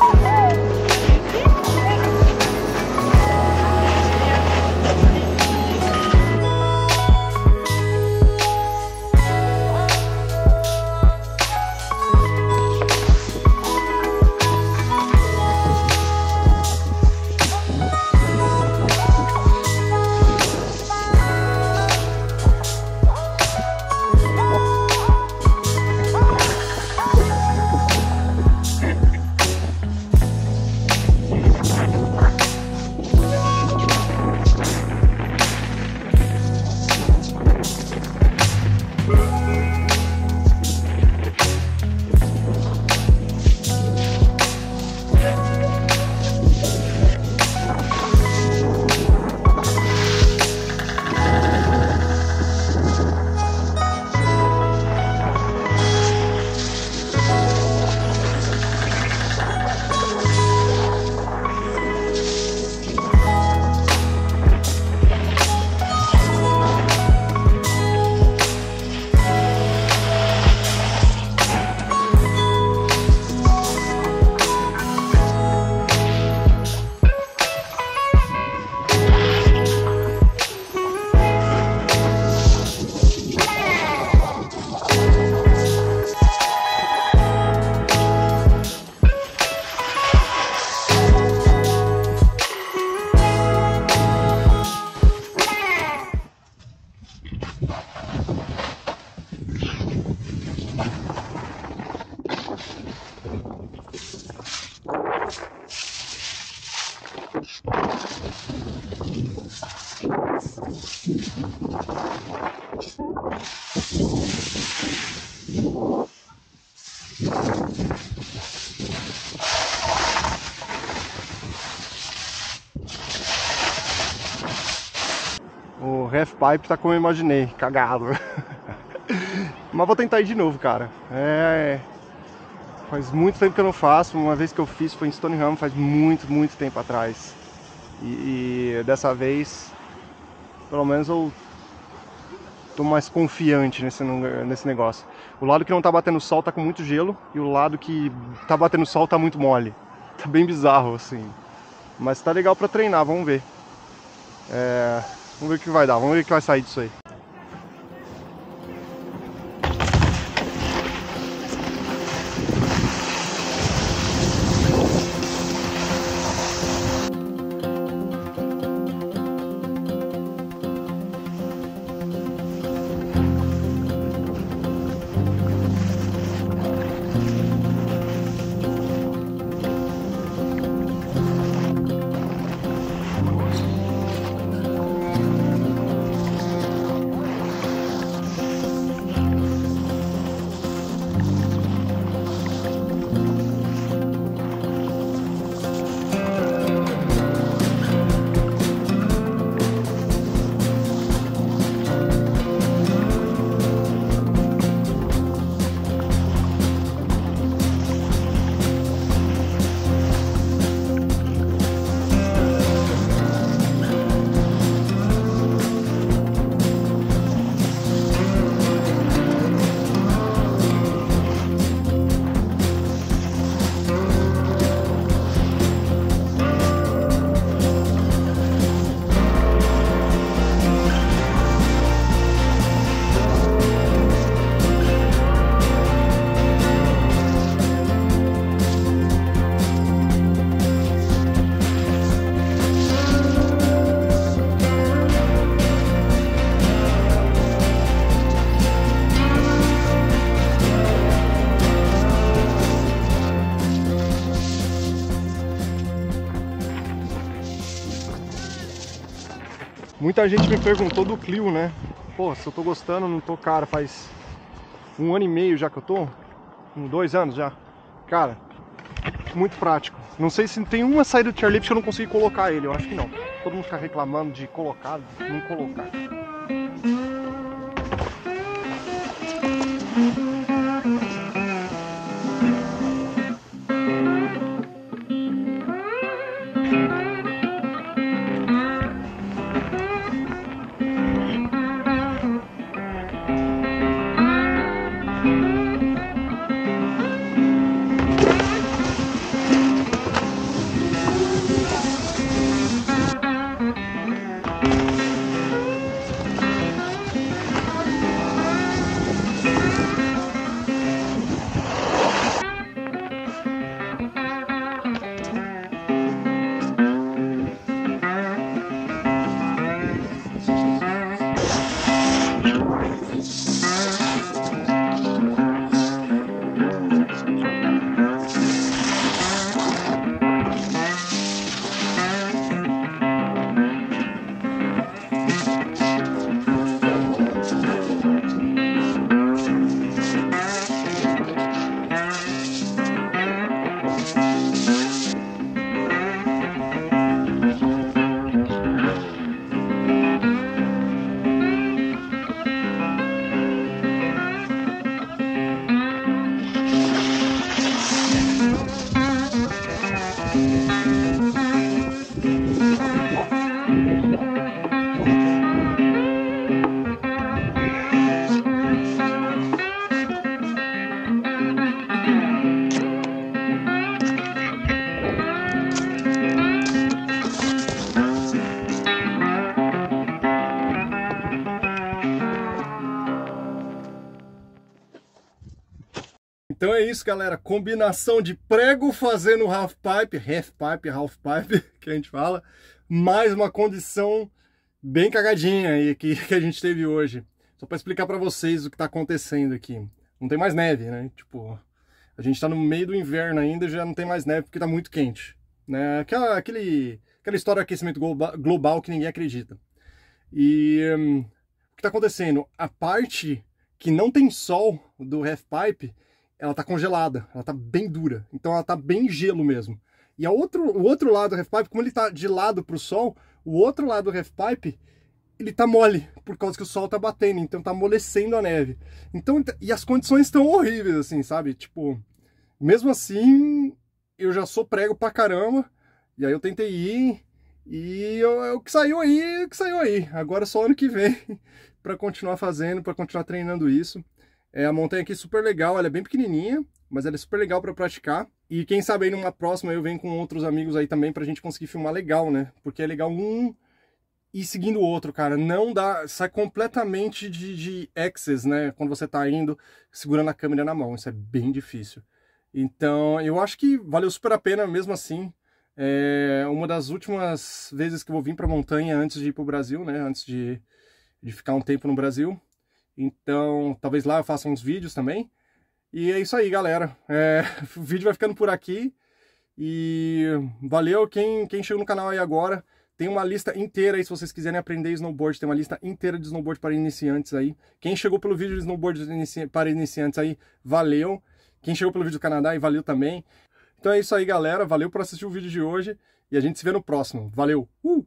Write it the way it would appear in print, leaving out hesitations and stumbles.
O half-pipe tá como eu imaginei, cagado. Mas vou tentar ir de novo, cara. Faz muito tempo que eu não faço. Uma vez que eu fiz foi em Stoneham, faz muito tempo atrás. E dessa vez, pelo menos eu tô mais confiante nesse negócio. O lado que não tá batendo sol tá com muito gelo, e o lado que tá batendo sol tá muito mole. Tá bem bizarro, assim. Mas tá legal pra treinar, vamos ver. Vamos ver o que vai dar, vamos ver o que vai sair disso aí. Muita gente me perguntou do Clio, né? Pô, se eu tô gostando, não tô, cara, faz 1 ano e meio já que eu tô, 2 anos já. Cara, muito prático. Não sei se tem uma saída do chairlift que eu não consegui colocar ele, eu acho que não. Todo mundo fica reclamando de colocar, não colocar. Então é isso, galera. Combinação de prego fazendo half pipe, que a gente fala, mais uma condição bem cagadinha aí que a gente teve hoje. Só para explicar para vocês o que tá acontecendo aqui. Não tem mais neve, né? Tipo, a gente tá no meio do inverno ainda e já não tem mais neve porque tá muito quente, né? Aquela história de aquecimento global que ninguém acredita. E o que tá acontecendo? A parte que não tem sol do half pipe, ela tá congelada, ela tá bem dura, então ela tá bem gelo mesmo. E o outro lado do half pipe, como ele tá de lado pro sol, o outro lado do half pipe, ele tá mole, por causa que o sol tá batendo, então tá amolecendo a neve. Então, e as condições estão horríveis, assim, sabe? Tipo, mesmo assim, eu já sou prego pra caramba, e aí eu tentei ir, e o que saiu aí, o que saiu aí. Agora só ano que vem, pra continuar fazendo, pra continuar treinando isso. A montanha aqui é super legal, ela é bem pequenininha, mas ela é super legal para praticar. E quem sabe aí numa próxima eu venho com outros amigos aí também pra gente conseguir filmar legal, né? Porque é legal um ir seguindo o outro, cara. Não dá, sai completamente de access, né? Quando você tá indo segurando a câmera na mão, isso é bem difícil. Então eu acho que valeu super a pena mesmo assim. É uma das últimas vezes que eu vou vir pra montanha antes de ir pro Brasil, né? Antes de ficar um tempo no Brasil. Então, talvez lá eu faça uns vídeos também. E é isso aí, galera. O vídeo vai ficando por aqui. E valeu quem chegou no canal aí agora. Tem uma lista inteira aí, se vocês quiserem aprender snowboard. Tem uma lista inteira de snowboard para iniciantes aí. Quem chegou pelo vídeo de snowboard para iniciantes aí, valeu. Quem chegou pelo vídeo do Canadá aí, valeu também. Então é isso aí, galera. Valeu por assistir o vídeo de hoje. E a gente se vê no próximo. Valeu!